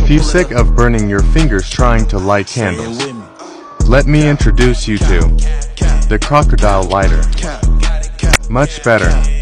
If you sick of burning your fingers trying to light candles, let me introduce you to the crocodile lighter. Much better.